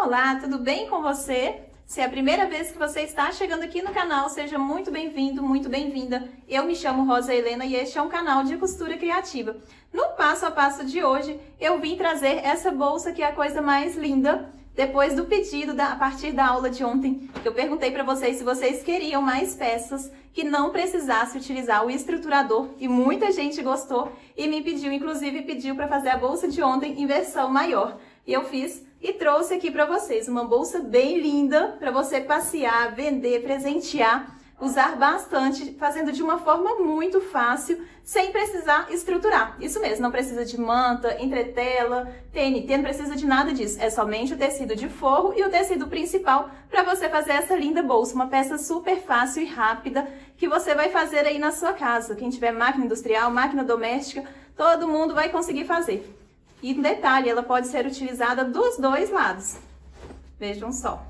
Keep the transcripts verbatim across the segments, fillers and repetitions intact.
Olá, tudo bem com você? Se é a primeira vez que você está chegando aqui no canal, seja muito bem-vindo, muito bem-vinda. Eu me chamo Rosa Helena e este é um canal de costura criativa. No passo a passo de hoje, eu vim trazer essa bolsa que é a coisa mais linda. Depois do pedido, da, a partir da aula de ontem, que eu perguntei para vocês se vocês queriam mais peças que não precisasse utilizar o estruturador, e muita gente gostou e me pediu, inclusive pediu para fazer a bolsa de ontem em versão maior. E eu fiz e trouxe aqui para vocês uma bolsa bem linda para você passear, vender, presentear, usar bastante, fazendo de uma forma muito fácil, sem precisar estruturar. Isso mesmo, não precisa de manta, entretela, T N T, não precisa de nada disso. É somente o tecido de forro e o tecido principal para você fazer essa linda bolsa. Uma peça super fácil e rápida que você vai fazer aí na sua casa. Quem tiver máquina industrial, máquina doméstica, todo mundo vai conseguir fazer. E um detalhe, ela pode ser utilizada dos dois lados. Vejam só.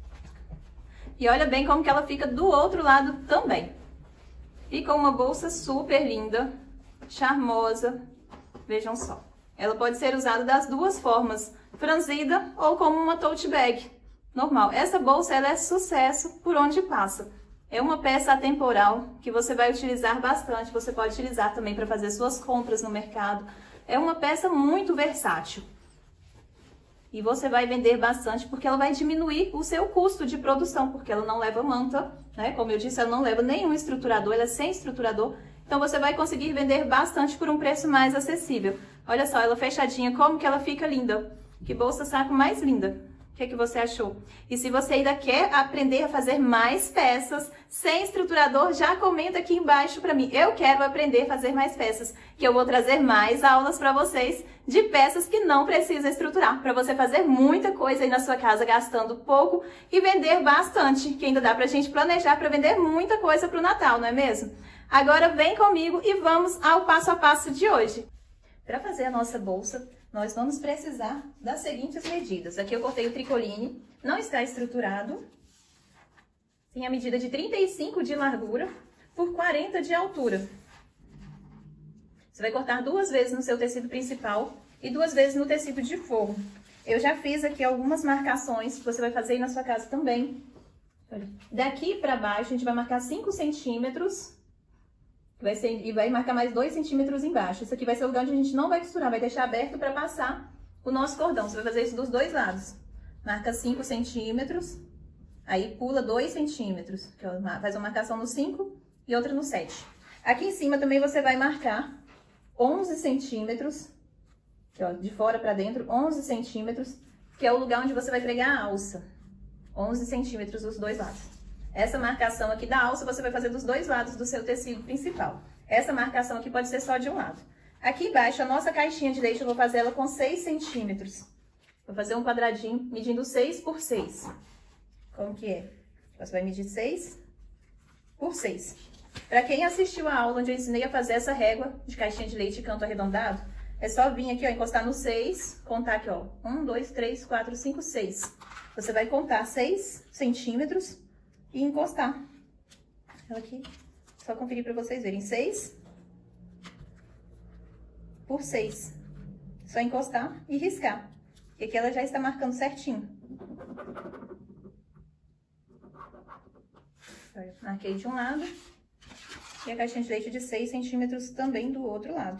E olha bem como que ela fica do outro lado também. Fica uma bolsa super linda, charmosa. Vejam só. Ela pode ser usada das duas formas, franzida ou como uma tote bag normal. Essa bolsa ela é sucesso por onde passa. É uma peça atemporal que você vai utilizar bastante. Você pode utilizar também para fazer suas compras no mercado. É uma peça muito versátil. E você vai vender bastante porque ela vai diminuir o seu custo de produção, porque ela não leva manta, né? Como eu disse, ela não leva nenhum estruturador, ela é sem estruturador. Então você vai conseguir vender bastante por um preço mais acessível. Olha só, ela fechadinha, como que ela fica linda. Que bolsa saco mais linda. O que é que você achou? E se você ainda quer aprender a fazer mais peças sem estruturador, já comenta aqui embaixo para mim. Eu quero aprender a fazer mais peças, que eu vou trazer mais aulas para vocês de peças que não precisam estruturar, para você fazer muita coisa aí na sua casa gastando pouco e vender bastante, que ainda dá pra gente planejar para vender muita coisa para o Natal, não é mesmo? Agora vem comigo e vamos ao passo a passo de hoje. Para fazer a nossa bolsa, nós vamos precisar das seguintes medidas. Aqui eu cortei o tricoline, não está estruturado. Tem a medida de trinta e cinco de largura por quarenta de altura. Você vai cortar duas vezes no seu tecido principal e duas vezes no tecido de forro. Eu já fiz aqui algumas marcações que você vai fazer aí na sua casa também. Daqui para baixo a gente vai marcar cinco centímetros. Vai ser, e vai marcar mais dois centímetros embaixo. Isso aqui vai ser o lugar onde a gente não vai costurar, vai deixar aberto para passar o nosso cordão. Você vai fazer isso dos dois lados. Marca cinco centímetros, aí pula dois centímetros. Que faz uma marcação no cinco e outra no sete. Aqui em cima também você vai marcar onze centímetros, que, ó, de fora para dentro, onze centímetros, que é o lugar onde você vai pregar a alça. onze centímetros dos dois lados. Essa marcação aqui da alça você vai fazer dos dois lados do seu tecido principal. Essa marcação aqui pode ser só de um lado. Aqui embaixo, a nossa caixinha de leite, eu vou fazer ela com seis centímetros. Vou fazer um quadradinho medindo seis por seis. Como que é? Você vai medir seis por seis. Para quem assistiu a aula onde eu ensinei a fazer essa régua de caixinha de leite e canto arredondado, é só vir aqui, ó, encostar no seis, contar aqui, ó, um, dois, três, quatro, cinco, seis. Você vai contar seis centímetros e encostar ela aqui, só conferir para vocês verem, seis por seis, só encostar e riscar, e aqui ela já está marcando certinho. Marquei de um lado, e a caixinha de leite de seis centímetros também do outro lado.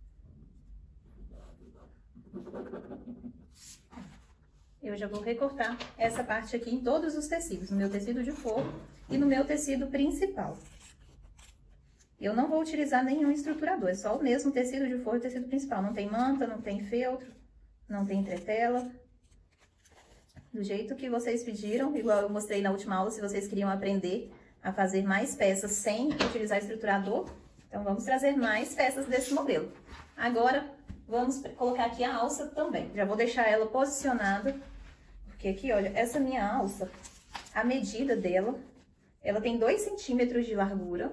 Eu já vou recortar essa parte aqui em todos os tecidos, no meu tecido de forro e no meu tecido principal. Eu não vou utilizar nenhum estruturador, é só o mesmo tecido de forro e tecido principal. Não tem manta, não tem feltro, não tem entretela. Do jeito que vocês pediram, igual eu mostrei na última aula, se vocês queriam aprender a fazer mais peças sem utilizar estruturador, então vamos trazer mais peças desse modelo. Agora, vamos colocar aqui a alça também. Já vou deixar ela posicionada, porque aqui, olha, essa minha alça, a medida dela, ela tem dois centímetros de largura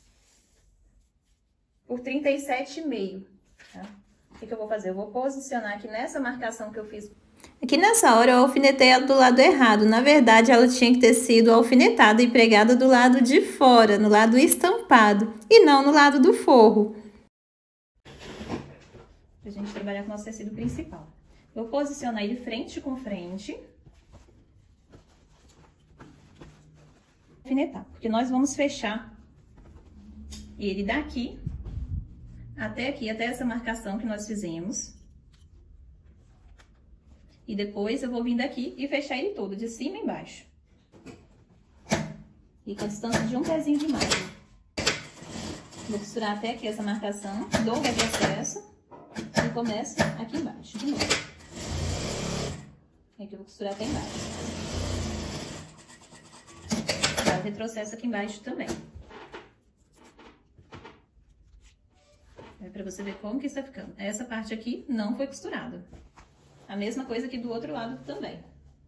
por trinta e sete e meio, tá? O que que eu vou fazer? Eu vou posicionar aqui nessa marcação que eu fiz. Aqui nessa hora eu alfinetei ela do lado errado. Na verdade, ela tinha que ter sido alfinetada e pregada do lado de fora, no lado estampado, e não no lado do forro. Pra gente trabalhar com o nosso tecido principal. Vou posicionar ele frente com frente. alfinetar, porque nós vamos fechar ele daqui até aqui, até essa marcação que nós fizemos. E depois eu vou vir daqui e fechar ele todo, de cima e embaixo. E com a distância de um pezinho de margem. Vou costurar até aqui essa marcação, dou o retrocesso e começo aqui embaixo de novo. E aqui eu vou costurar até embaixo. Dá o retrocesso aqui embaixo também. É pra você ver como que está ficando. Essa parte aqui não foi costurada. A mesma coisa aqui do outro lado também.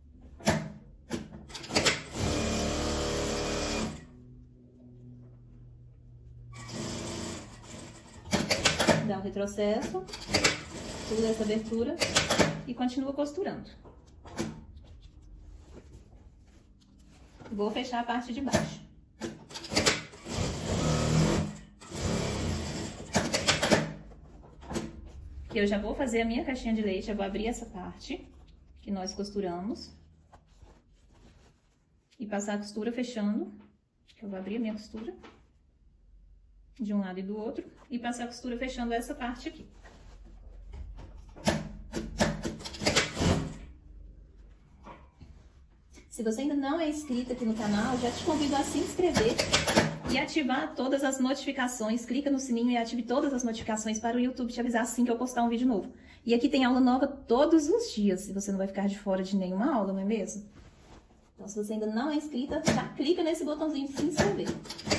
Dá um retrocesso, pula essa abertura e continua costurando. Vou fechar a parte de baixo. Aqui eu já vou fazer a minha caixinha de leite, eu vou abrir essa parte que nós costuramos. E passar a costura fechando. Eu vou abrir a minha costura de um lado e do outro e passar a costura fechando essa parte aqui. Se você ainda não é inscrito aqui no canal, já te convido a se inscrever e ativar todas as notificações. Clica no sininho e ative todas as notificações para o YouTube te avisar assim que eu postar um vídeo novo. E aqui tem aula nova todos os dias, e você não vai ficar de fora de nenhuma aula, não é mesmo? Então, se você ainda não é inscrita, já clica nesse botãozinho de se inscrever.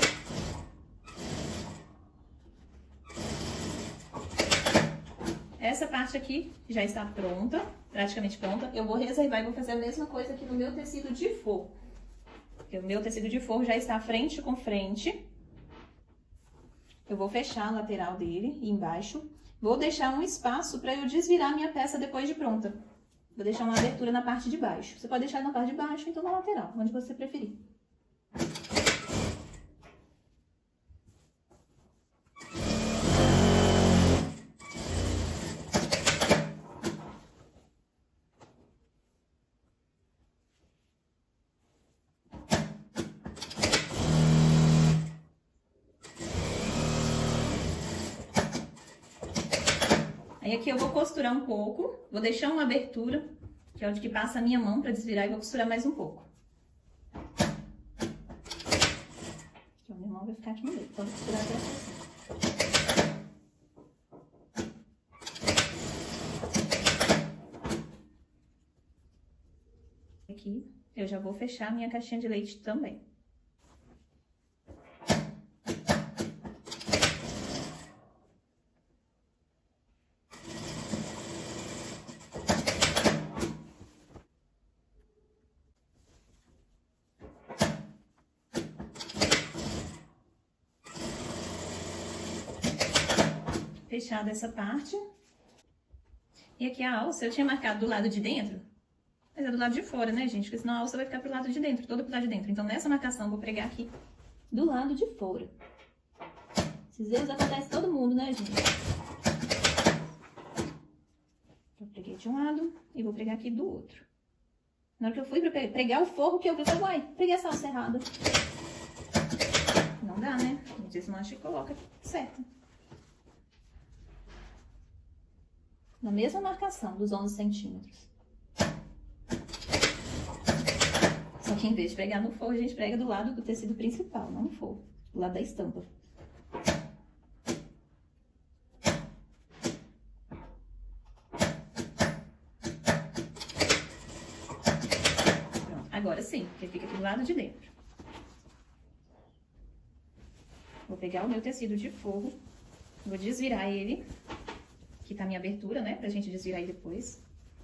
Essa parte aqui já está pronta, praticamente pronta. Eu vou reservar e vou fazer a mesma coisa aqui no meu tecido de forro. Porque o meu tecido de forro já está frente com frente. Eu vou fechar a lateral dele e embaixo. Vou deixar um espaço para eu desvirar minha peça depois de pronta. Vou deixar uma abertura na parte de baixo. Você pode deixar na parte de baixo, então na lateral, onde você preferir. Aí aqui eu vou costurar um pouco, vou deixar uma abertura, que é onde que passa a minha mão para desvirar, e vou costurar mais um pouco. Aqui, ó, minha mão vai ficar aqui no meio, então vou costurar até assim. Aqui eu já vou fechar a minha caixinha de leite também. Fechada essa parte. E aqui a alça eu tinha marcado do lado de dentro, mas é do lado de fora, né, gente? Porque senão a alça vai ficar pro lado de dentro, toda pro lado de dentro. Então, nessa marcação, eu vou pregar aqui do lado de fora. Esses erros acontecem com todo mundo, né, gente? Eu preguei de um lado e vou pregar aqui do outro. Na hora que eu fui pra pregar o forro, que eu vi, eu falei, uai, preguei essa alça errada. Não dá, né? A gente desmancha e coloca certo. Na mesma marcação dos onze centímetros. Só que em vez de pregar no forro, a gente prega do lado do tecido principal, não no forro, do lado da estampa. Pronto, agora sim, porque fica aqui do lado de dentro. Vou pegar o meu tecido de forro, vou desvirar ele. Aqui tá a minha abertura, né? Pra gente desvirar ele depois.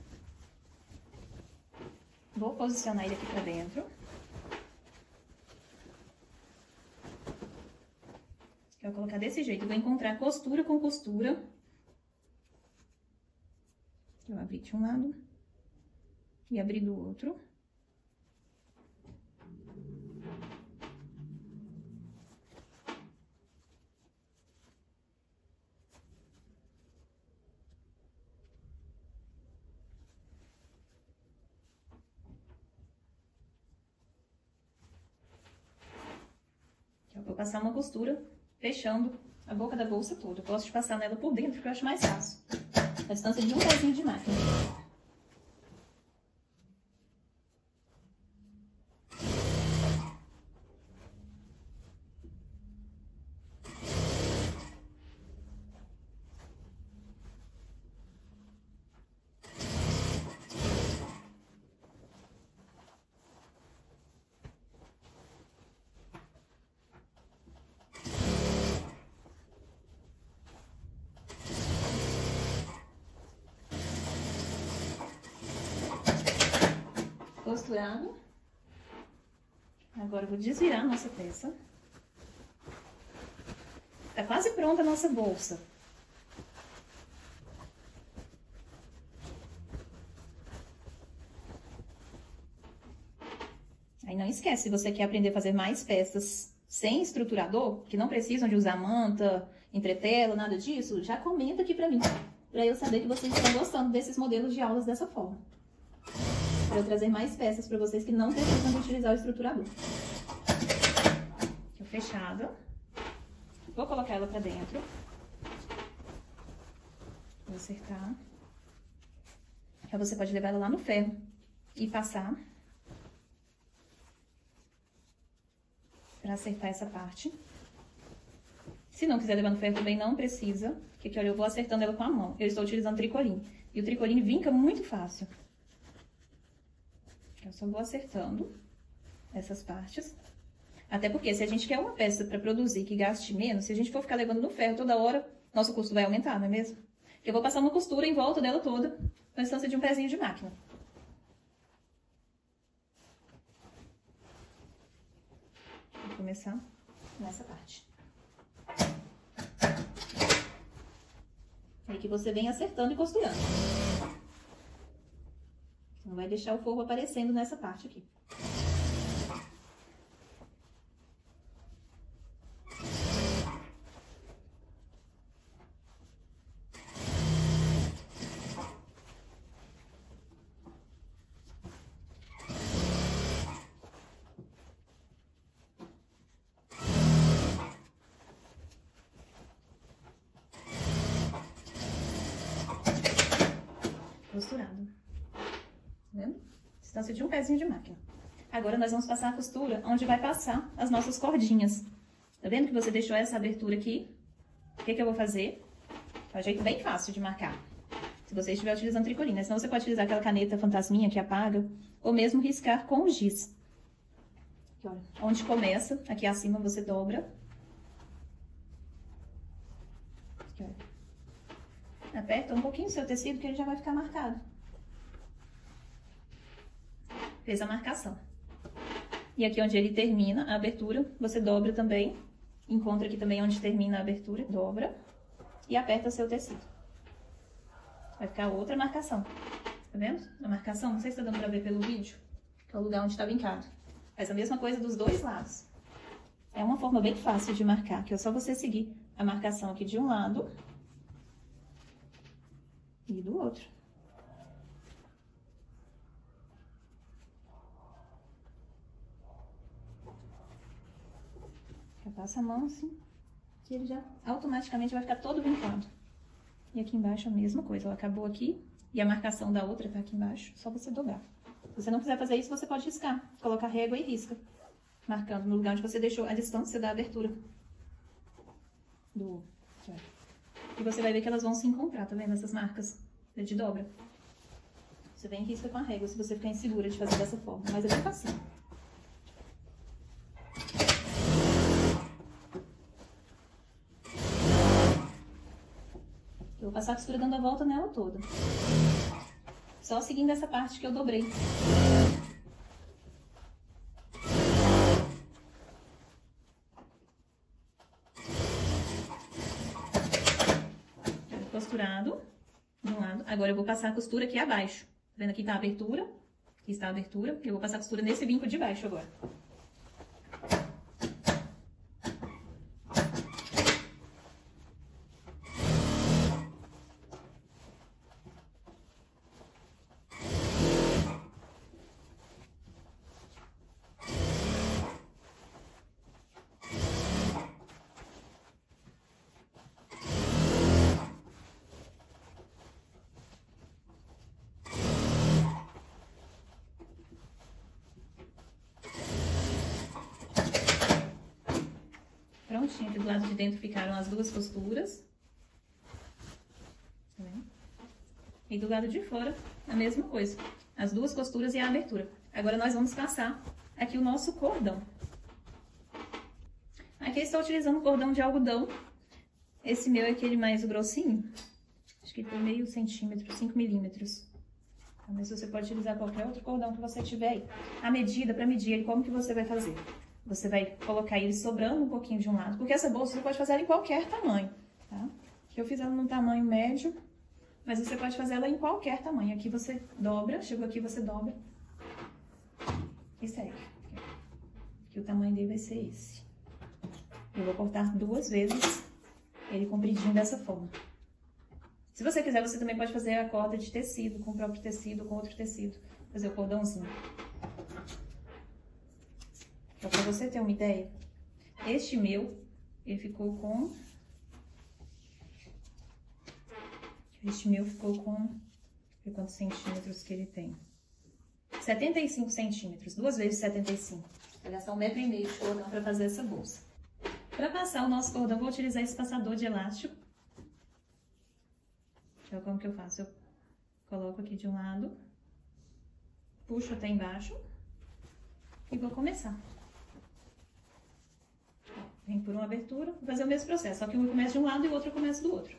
Vou posicionar ele aqui pra dentro. Eu vou colocar desse jeito. Vou encontrar costura com costura. Eu abri de um lado e abri do outro. vou passar uma costura fechando a boca da bolsa toda. Eu gosto de passar nela por dentro, porque eu acho mais fácil. A distância de um pezinho de máquina. Costurado. Agora eu vou desvirar a nossa peça. Tá quase pronta a nossa bolsa. Aí não esquece, se você quer aprender a fazer mais peças sem estruturador, que não precisam de usar manta, entretela, nada disso, já comenta aqui pra mim, pra eu saber que vocês estão gostando desses modelos de aulas dessa forma. Para eu trazer mais peças para vocês que não precisam de utilizar o estruturador. Aqui fechada. Vou colocar ela para dentro. Vou acertar. Aí você pode levar ela lá no ferro e passar. Para acertar essa parte. Se não quiser levar no ferro também não precisa. Porque aqui, olha, eu vou acertando ela com a mão. Eu estou utilizando tricoline. E o tricoline vinca muito fácil. Eu só vou acertando essas partes. Até porque se a gente quer uma peça para produzir que gaste menos, se a gente for ficar levando no ferro toda hora, nosso custo vai aumentar, não é mesmo? Eu vou passar uma costura em volta dela toda, com a distância de um pezinho de máquina. Vou começar nessa parte. Aí que você vem acertando e costurando. Não vai deixar o forro aparecendo nessa parte aqui. Costurado. Vendo? Distância de um pezinho de máquina. Agora nós vamos passar a costura onde vai passar as nossas cordinhas. Tá vendo que você deixou essa abertura aqui? O que que eu vou fazer? É um jeito bem fácil de marcar. Se você estiver utilizando tricoline, senão você pode utilizar aquela caneta fantasminha que apaga, ou mesmo riscar com o giz. Aqui, olha, onde começa, aqui acima você dobra. Aqui, olha. Aperta um pouquinho o seu tecido que ele já vai ficar marcado. Fez a marcação. E aqui onde ele termina a abertura, você dobra também. Encontra aqui também onde termina a abertura, dobra. E aperta seu tecido. Vai ficar outra marcação. Tá vendo? A marcação, não sei se tá dando pra ver pelo vídeo, que é o lugar onde tá vincado. Faz a mesma coisa dos dois lados. É uma forma bem fácil de marcar, que é só você seguir a marcação aqui de um lado e do outro. Passa a mão assim, que ele já automaticamente vai ficar todo vincado. E aqui embaixo a mesma coisa, ela acabou aqui e a marcação da outra tá aqui embaixo, só você dobrar. Se você não quiser fazer isso, você pode riscar, colocar régua e risca, marcando no lugar onde você deixou a distância da abertura. Do... E você vai ver que elas vão se encontrar, tá vendo? Essas marcas de dobra. Você vem e risca com a régua, se você ficar insegura de fazer dessa forma, mas é bem facinho. Eu vou passar a costura dando a volta nela toda. Só seguindo essa parte que eu dobrei. Costurado de um lado. Agora eu vou passar a costura aqui abaixo. Tá vendo? Aqui tá a abertura. Aqui está a abertura. Eu vou passar a costura nesse vinco de baixo agora. altinha, aqui do lado de dentro ficaram as duas costuras. Tá vendo? E do lado de fora, a mesma coisa. As duas costuras e a abertura. Agora, nós vamos passar aqui o nosso cordão. Aqui eu estou utilizando cordão de algodão. Esse meu é aquele mais grossinho. Acho que tem meio centímetro, cinco milímetros. Mas você pode utilizar qualquer outro cordão que você tiver aí. A medida, para medir ele, como que você vai fazer? Você vai colocar ele sobrando um pouquinho de um lado, porque essa bolsa você pode fazer ela em qualquer tamanho, tá? Aqui eu fiz ela num tamanho médio, mas você pode fazer ela em qualquer tamanho. Aqui você dobra, chegou aqui você dobra e segue. Aqui o tamanho dele vai ser esse. Eu vou cortar duas vezes ele compridinho dessa forma. Se você quiser, você também pode fazer a corda de tecido, com o próprio tecido, com outro tecido. Fazer o cordãozinho. Só pra você ter uma ideia, este meu, ele ficou com... Este meu ficou com... Deixa eu ver quantos centímetros que ele tem. setenta e cinco centímetros, duas vezes setenta e cinco. Vai gastar um metro e meio de cordão pra fazer essa bolsa. Pra passar o nosso cordão, vou utilizar esse passador de elástico. Então, como que eu faço? Eu coloco aqui de um lado, puxo até embaixo e vou começar. Vem por uma abertura, vou fazer o mesmo processo, só que um começa de um lado e o outro começa do outro.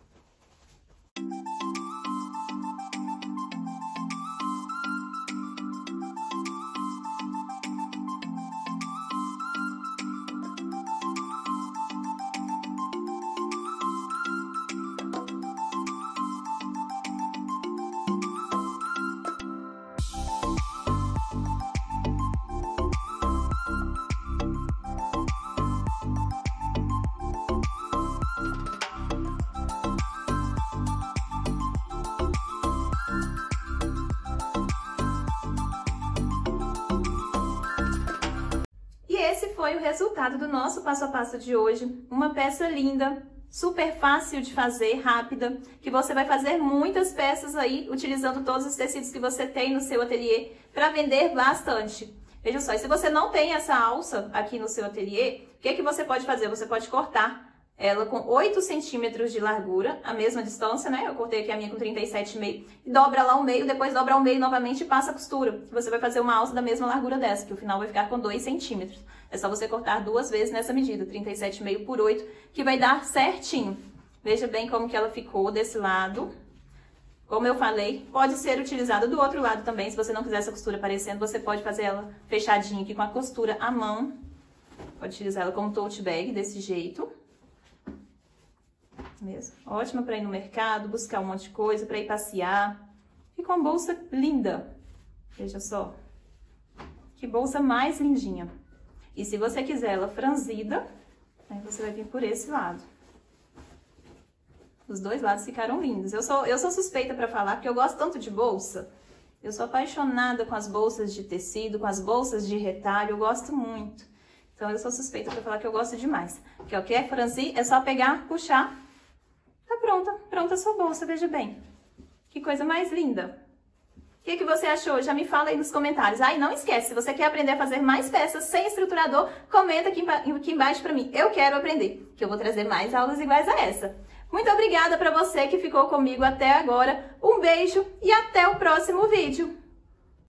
Esse foi o resultado do nosso passo a passo de hoje. Uma peça linda, super fácil de fazer, rápida, que você vai fazer muitas peças aí, utilizando todos os tecidos que você tem no seu ateliê, para vender bastante. Veja só, e se você não tem essa alça aqui no seu ateliê, o que que você pode fazer? Você pode cortar ela com oito centímetros de largura, a mesma distância, né? Eu cortei aqui a minha com trinta e sete vírgula cinco, e dobra lá o meio, depois dobra ao meio novamente e passa a costura. Você vai fazer uma alça da mesma largura dessa, que o final vai ficar com dois centímetros. É só você cortar duas vezes nessa medida, trinta e sete vírgula cinco por oito, que vai dar certinho. Veja bem como que ela ficou desse lado. Como eu falei, pode ser utilizada do outro lado também. Se você não quiser essa costura aparecendo, você pode fazer ela fechadinha aqui com a costura à mão. Pode utilizar ela como tote bag, desse jeito. Mesmo. Ótima para ir no mercado, buscar um monte de coisa, para ir passear. Fica uma bolsa linda. Veja só. Que bolsa mais lindinha. E se você quiser ela franzida, aí você vai vir por esse lado. Os dois lados ficaram lindos. Eu sou, eu sou suspeita para falar, porque eu gosto tanto de bolsa. Eu sou apaixonada com as bolsas de tecido, com as bolsas de retalho, eu gosto muito. Então, eu sou suspeita para falar que eu gosto demais. Porque o que é franzir, é só pegar, puxar. Tá pronta, pronta a sua bolsa, veja bem. Que coisa mais linda. O que, que você achou? Já me fala aí nos comentários. Ah, e não esquece, se você quer aprender a fazer mais peças sem estruturador, comenta aqui, aqui embaixo pra mim. Eu quero aprender, que eu vou trazer mais aulas iguais a essa. Muito obrigada pra você que ficou comigo até agora. Um beijo e até o próximo vídeo.